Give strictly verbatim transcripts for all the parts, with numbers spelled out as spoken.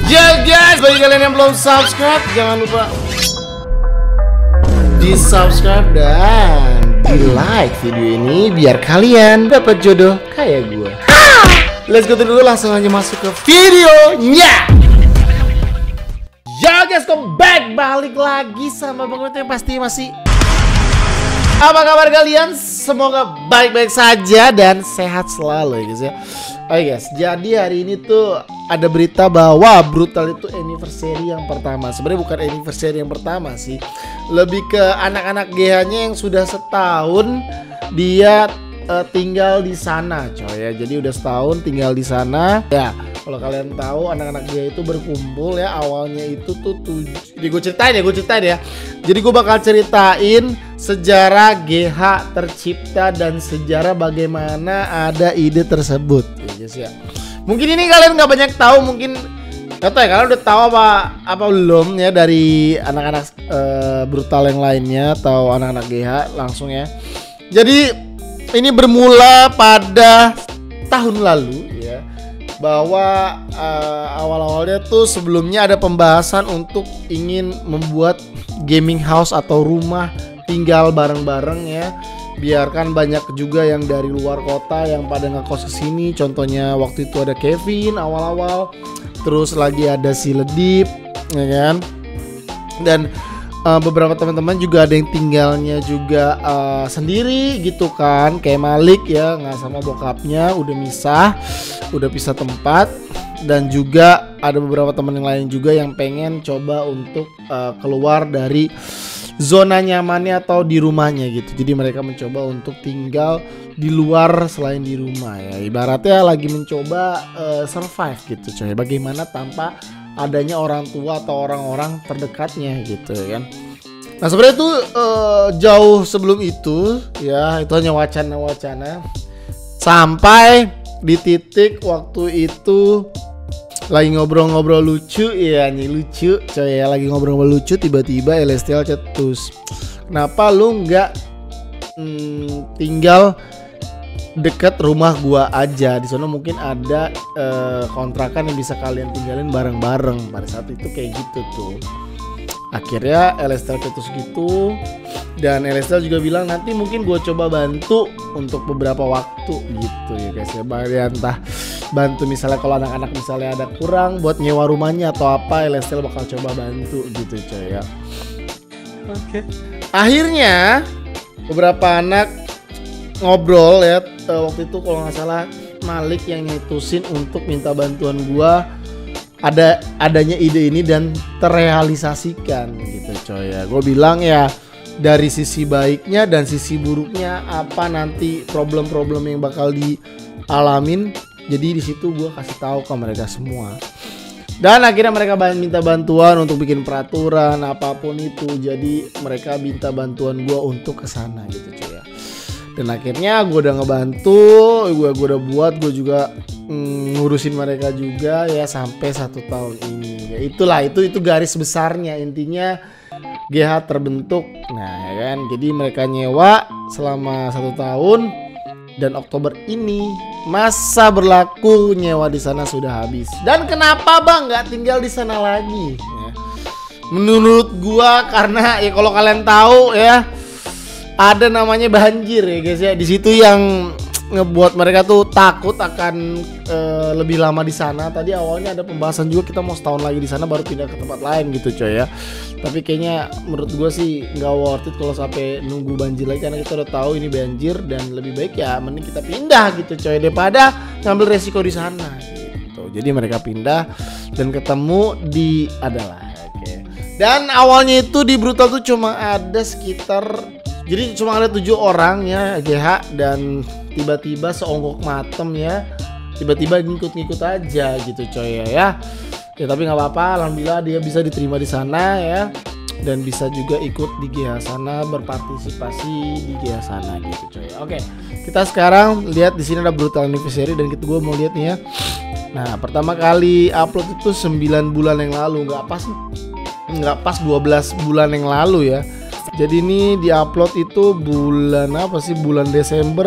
Ya guys, bagi kalian yang belum subscribe, jangan lupa di subscribe dan di like video ini biar kalian dapat jodoh kayak gue. Let's go dulu, langsung aja masuk ke videonya. Ya guys, come back, balik lagi sama Bang Wet yang pasti masih. Apa kabar kalian? Semoga baik-baik saja dan sehat selalu ya guys ya. Oke guys, jadi hari ini tuh ada berita bahwa Brutal itu anniversary yang pertama. Sebenarnya bukan anniversary yang pertama sih, lebih ke anak-anak G H-nya yang sudah setahun dia uh, tinggal di sana coy ya. Jadi udah setahun tinggal di sana ya. Kalau kalian tahu anak-anak G H itu berkumpul ya, awalnya itu tuh tujuh. Jadi gue ceritain ya, gue ceritain ya. Jadi gue bakal ceritain sejarah G H tercipta dan sejarah bagaimana ada ide tersebut ya guys ya. Mungkin ini kalian nggak banyak tahu, mungkin nggak tahu ya, kalian udah tahu apa apa belum ya dari anak-anak uh, Brutal yang lainnya atau anak-anak G H langsung ya. Jadi ini bermula pada tahun lalu ya, bahwa uh, awal-awalnya tuh sebelumnya ada pembahasan untuk ingin membuat gaming house atau rumah tinggal bareng-bareng ya. Biarkan banyak juga yang dari luar kota yang pada ngekos ke sini. Contohnya waktu itu ada Kevin awal-awal, terus lagi ada si Ledip ya kan. Dan uh, beberapa teman-teman juga ada yang tinggalnya juga uh, sendiri gitu kan. Kayak Malik ya, nggak sama bokapnya, udah misah, udah pisah tempat. Dan juga ada beberapa teman yang lain juga yang pengen coba untuk uh, keluar dari zona nyamannya atau di rumahnya gitu. Jadi mereka mencoba untuk tinggal di luar selain di rumah ya. Ibaratnya lagi mencoba uh, survive gitu coy. Bagaimana tanpa adanya orang tua atau orang-orang terdekatnya gitu kan. Nah sebenarnya tuh uh, jauh sebelum itu ya, itu hanya wacana-wacana. Sampai di titik waktu itu lagi ngobrol-ngobrol lucu ya, nih lucu coy ya, lagi ngobrol-ngobrol lucu tiba-tiba Elestial cetus, kenapa lu nggak mm, tinggal deket rumah gua aja, di sana mungkin ada uh, kontrakan yang bisa kalian tinggalin bareng-bareng. Pada saat itu kayak gitu tuh. Akhirnya Elestial cetus gitu, dan Elestial juga bilang nanti mungkin gue coba bantu untuk beberapa waktu gitu ya guys ya. Bahaya entah bantu misalnya kalau anak-anak misalnya ada kurang buat nyewa rumahnya atau apa, Elestial bakal coba bantu gitu coy ya. Oke. Okay. Akhirnya beberapa anak ngobrol ya, waktu itu kalau nggak salah Malik yang nyetusin untuk minta bantuan gua ada adanya ide ini dan terrealisasikan gitu coy ya. Gue bilang ya dari sisi baiknya dan sisi buruknya apa nanti problem-problem yang bakal dialamin. Jadi di situ gue kasih tahu ke mereka semua. Dan akhirnya mereka minta bantuan untuk bikin peraturan apapun itu. Jadi mereka minta bantuan gue untuk kesana gitu coy ya. Dan akhirnya gue udah ngebantu, gue gue udah buat, gue juga mm, ngurusin mereka juga ya sampai satu tahun ini. Ya itulah itu itu garis besarnya, intinya G H terbentuk. Nah ya kan, jadi mereka nyewa selama satu tahun dan Oktober ini masa berlaku nyewa di sana sudah habis. Dan kenapa bang nggak tinggal di sana lagi? Ya. Menurut gua karena ya kalau kalian tahu ya, ada namanya banjir ya guys ya. Di situ yang ngebuat mereka tuh takut akan uh, lebih lama di sana. Tadi awalnya ada pembahasan juga kita mau setahun lagi di sana baru pindah ke tempat lain gitu coy ya. Tapi kayaknya menurut gue sih nggak worth it kalau sampai nunggu banjir lagi, karena kita udah tahu ini banjir dan lebih baik ya mending kita pindah gitu coy daripada ngambil resiko di sana gitu. Jadi mereka pindah dan ketemu di adalah oke. Okay. Dan awalnya itu di Brutal tuh cuma ada sekitar, jadi cuma ada tujuh orang ya G H, dan tiba-tiba seonggok matem ya, tiba-tiba ngikut-ngikut aja gitu coy ya ya. Ya tapi nggak apa-apa, alhamdulillah dia bisa diterima di sana ya, dan bisa juga ikut di G H sana, berpartisipasi di G H sana gitu coy. Oke, kita sekarang lihat di sini ada Brutal Anniversary dan kita gue mau lihat nih ya. Nah pertama kali upload itu sembilan bulan yang lalu, nggak pas nggak pas dua belas bulan yang lalu ya. Jadi ini diupload itu bulan apa sih? Bulan Desember,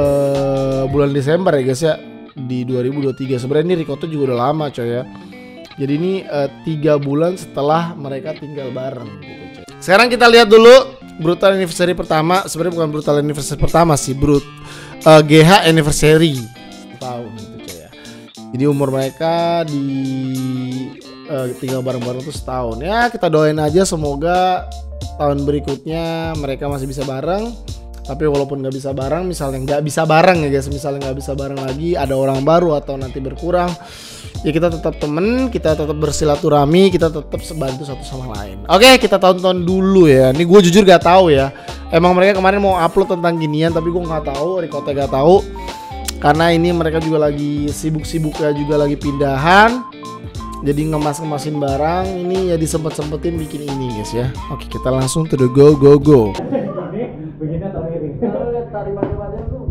uh, bulan Desember ya guys ya, di dua ribu dua puluh tiga. Sebenarnya ini Rikoto juga udah lama coy ya. Jadi ini uh, tiga bulan setelah mereka tinggal bareng gitu, coy. Sekarang kita lihat dulu brutal anniversary pertama. Sebenarnya bukan brutal anniversary pertama sih, brut uh, G H anniversary tahun gitu, coy ya. Jadi umur mereka di uh, tinggal bareng-bareng tuh setahun. Ya kita doain aja semoga tahun berikutnya mereka masih bisa bareng. Tapi walaupun nggak bisa bareng, misalnya nggak bisa bareng ya guys, misalnya nggak bisa bareng lagi, ada orang baru atau nanti berkurang, ya kita tetap temen, kita tetap bersilaturahmi, kita tetap bantu satu sama lain. Oke, kita tonton dulu ya. Ini gue jujur gak tahu ya. Emang mereka kemarin mau upload tentang ginian, tapi gue nggak tahu, Ricote gak tahu. Karena ini mereka juga lagi sibuk-sibuknya, juga lagi pindahan. Jadi ngemas-ngemasin barang. Ini ya disempet-sempetin bikin ini guys ya. Oke, kita langsung to the go go go. Begini atau miring? Tari bagaimana tuh?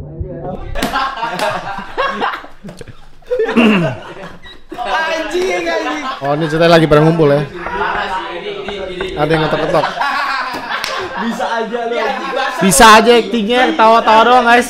Anjing, anjing. Oh, ini ceritanya lagi pada ngumpul ya. Ada yang ngetok-ketok. Bisa aja lo. Bisa aja actingnya, ketawa-tawa doang guys.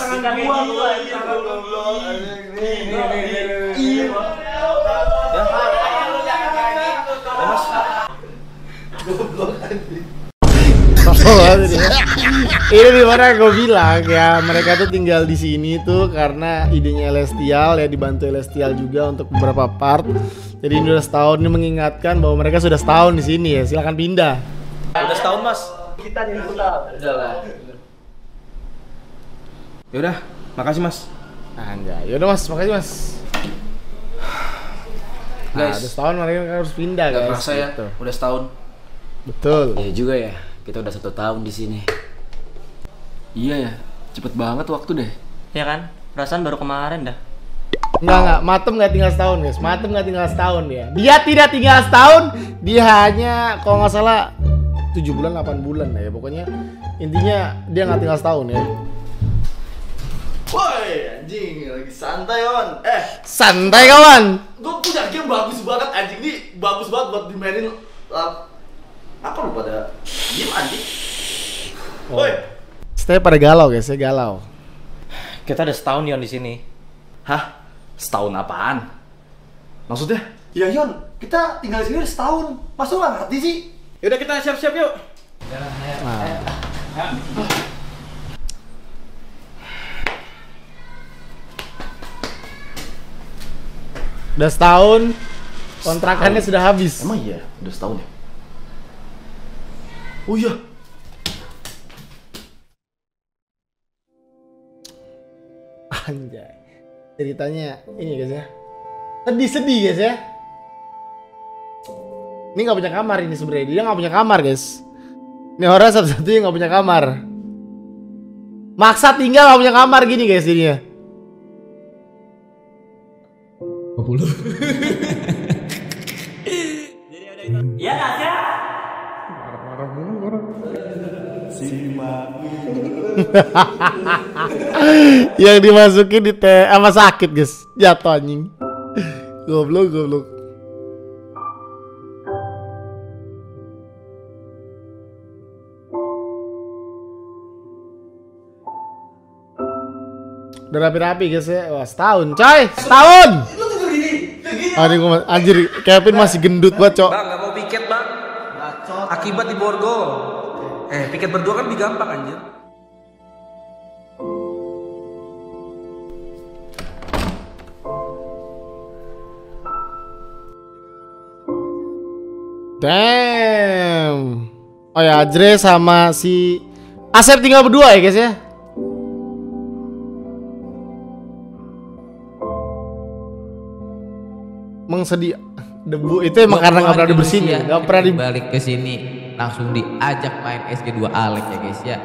Ini dimana gue bilang ya, mereka tuh tinggal di sini tuh karena idenya Celestial ya, dibantu Celestial juga untuk beberapa part. Jadi ini udah setahun, ini mengingatkan bahwa mereka sudah setahun di sini ya. Silakan pindah. Udah setahun mas. Kita nih setahun. Udah lah. Yaudah, makasih mas. Anjay, yaudah mas, makasih mas. Nah, Guys, udah setahun mereka harus pindah gak guys. kerasa ya, Gitu. udah setahun. Betul. Iya juga ya, kita udah satu tahun di sini. Iya ya, cepet banget waktu deh. Ya kan? Perasaan baru kemarin dah. Enggak, enggak, Matem nggak tinggal setahun guys. Matem nggak tinggal setahun ya. Dia tidak tinggal setahun, dia hanya kalau nggak salah tujuh bulan, delapan bulan ya. Pokoknya intinya dia nggak tinggal setahun ya. Woi anjing, lagi santai kawan. Eh, Santai kawan. gue punya game bagus banget anjing, ini bagus banget buat dimainin. Uh, apa lu pada diem anjing? Oh. Woi, Stay pada galau guys, ya galau. Kita udah setahun Yon di sini. hah? Setahun apaan? Maksudnya? Ya Yon, kita tinggal di sini udah setahun. Masa lu nggak ngerti sih? Yaudah kita siap-siap yuk. Nah. Udah setahun, kontrakannya sudah habis. Emang iya, udah setahun ya? Oh iya. Anjay. Ceritanya ini guys ya. Sedih-sedih guys ya. Ini nggak punya kamar ini sebenarnya. Dia nggak punya kamar guys. Ini orang satu-satunya nggak punya kamar. Maksa tinggal nggak punya kamar gini guys jadinya. Ya nggak sih? Yang dimasukin di teh sama sakit guys, jatuh anjing. Goblok goblok. Udah rapi-rapi guys ya. Wah, setahun coy, setahun. Ah, ini gua anjir, Kevin masih gendut banget, Cok. Bang, gak mau piket bang. Akibat di borgol. Eh, piket berdua kan lebih gampang anjir. Damn. Oh ya, Ajre sama si Asep tinggal berdua ya guys ya. Mengsedih debu itu emang karena nggak pernah dibersihin ya, nggak pernah di balik ke sini langsung diajak main S G dua Alex ya guys ya.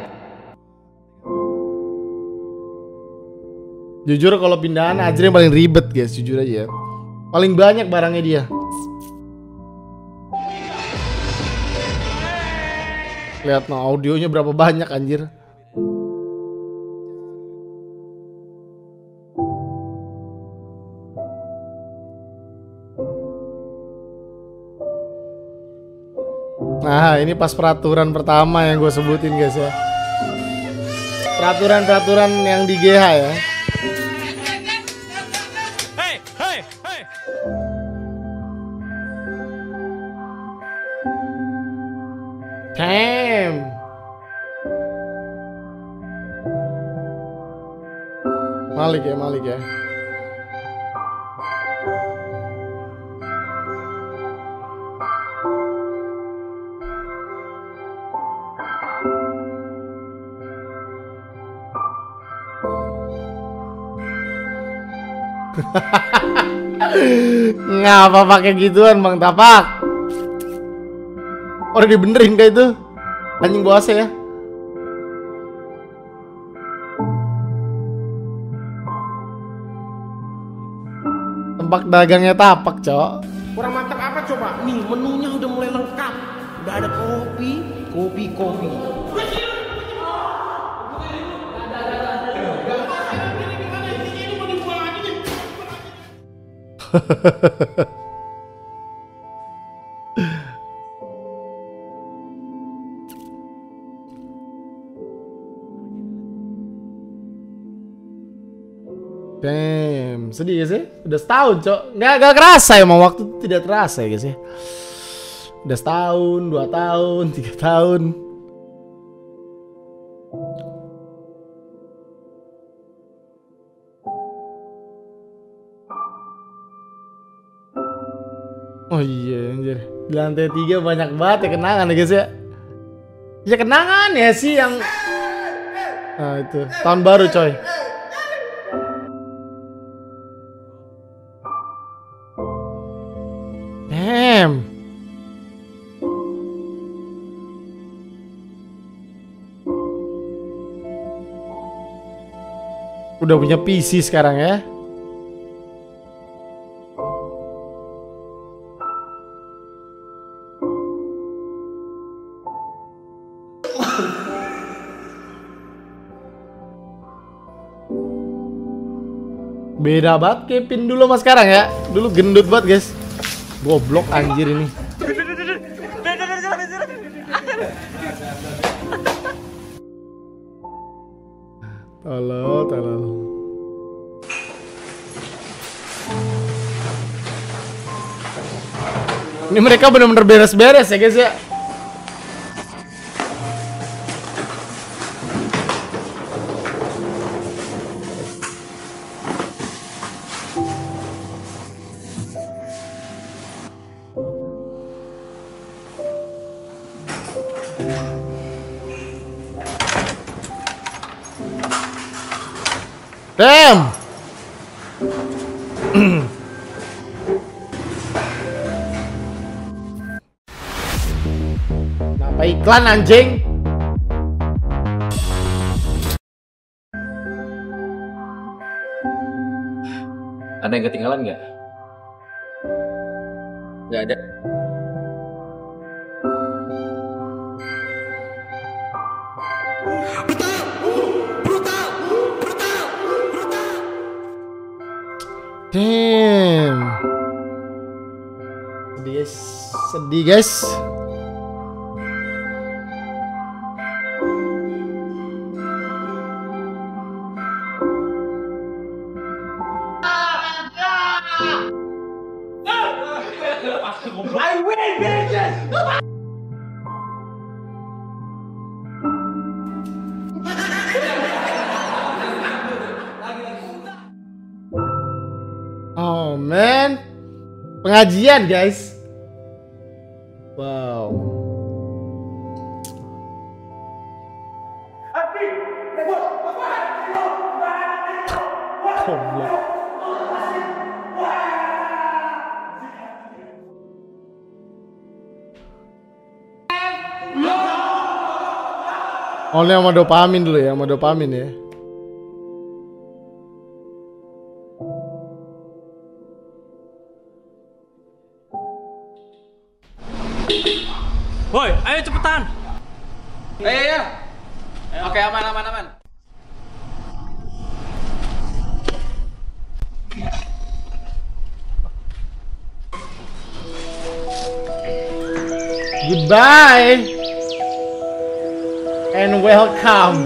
Jujur kalau pindahan Ajre yang paling ribet guys, jujur aja ya. Paling banyak barangnya dia. Lihat no, audionya berapa banyak anjir. Nah, ini pas peraturan pertama yang gue sebutin guys ya. Peraturan-peraturan yang di G H ya. Damn. Malik ya, Malik ya. Ngapa pakai gituan Bang Tapak? Udah dibenerin kayak itu. Anjing bawa ya. Tempat dagangnya Tapak, Cok. Kurang mantap apa coba? Nih menunya udah mulai lengkap. Udah ada kopi, kopi, kopi. Damn, sedih gak sih? Udah setahun, Cok. Nggak, nggak kerasa emang waktu itu tidak terasa ya guys ya. Udah setahun, dua tahun, tiga tahun. Oh iya anjir. Di lantai tiga banyak banget ya kenangan ya guys ya. Ya kenangan ya sih yang nah itu tahun baru coy. Damn. Udah punya P C sekarang ya. Beda banget Kevin dulu sama sekarang ya. Dulu gendut banget guys. Goblok anjir ini. Tolol, tolol. Ini mereka benar-benar beres-beres ya guys ya. Damn. Kenapa iklan anjing? Ada yang ketinggalan nggak? Nggak ada. Damn. Sedih guys, sedih guys. I win, bitches! Oh man, pengajian guys. Wow. Goblok. Oh ini sama dopamin dulu ya, sama dopamin ya. Woi, ayo cepetan. Eh ya. Oke, aman aman aman. Goodbye and welcome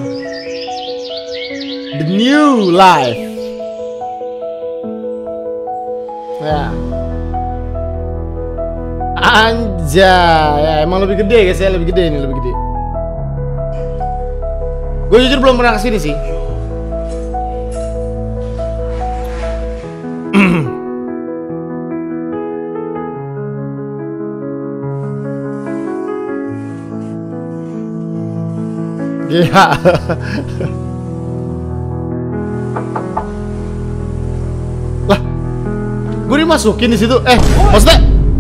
the new life. Ya. Anjay, ya emang lebih gede guys ya, lebih gede ini, lebih gede. Gue jujur belum pernah kesini sih. Iya. Lah, gue dimasukin di situ. Eh, maksudnya?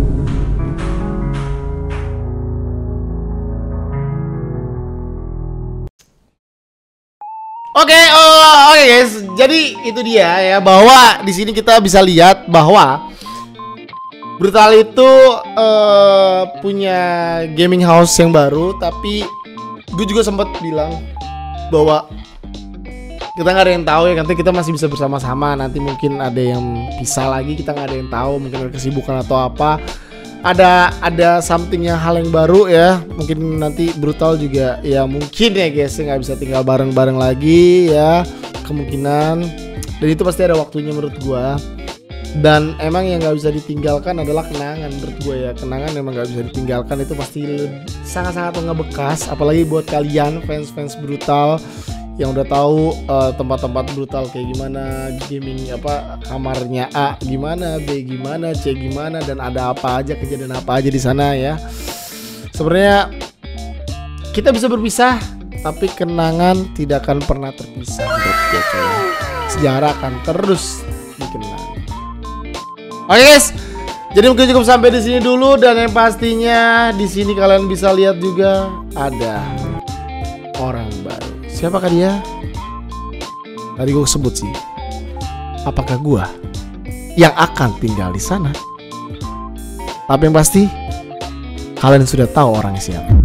Oke, okay, oh, oke okay guys. Jadi itu dia ya, bahwa di sini kita bisa lihat bahwa Brutal itu uh, punya gaming house yang baru, tapi gue juga sempat bilang bahwa kita nggak ada yang tahu ya, nanti kita masih bisa bersama-sama, nanti mungkin ada yang pisah lagi, kita nggak ada yang tahu, mungkin ada kesibukan atau apa, ada ada something yang hal yang baru ya, mungkin nanti Brutal juga ya mungkin ya guys nggak bisa tinggal bareng-bareng lagi ya, kemungkinan, dan itu pasti ada waktunya menurut gue. Dan emang yang nggak bisa ditinggalkan adalah kenangan menurut gue ya, kenangan emang nggak bisa ditinggalkan, itu pasti sangat-sangat ngebekas, apalagi buat kalian fans-fans Brutal yang udah tahu uh, tempat-tempat Brutal kayak gimana, gaming apa kamarnya A gimana, B gimana, C gimana, dan ada apa aja, kejadian apa aja di sana ya. Sebenarnya kita bisa berpisah, tapi kenangan tidak akan pernah terpisah menurut gue coy. Sejarah akan terus dikenang. Oke guys, jadi mungkin cukup sampai di sini dulu, dan yang pastinya di sini kalian bisa lihat juga ada orang baru. Siapakah dia? Tadi gue sebut sih. Apakah gue yang akan tinggal di sana? Tapi yang pasti kalian sudah tahu orangnya siapa.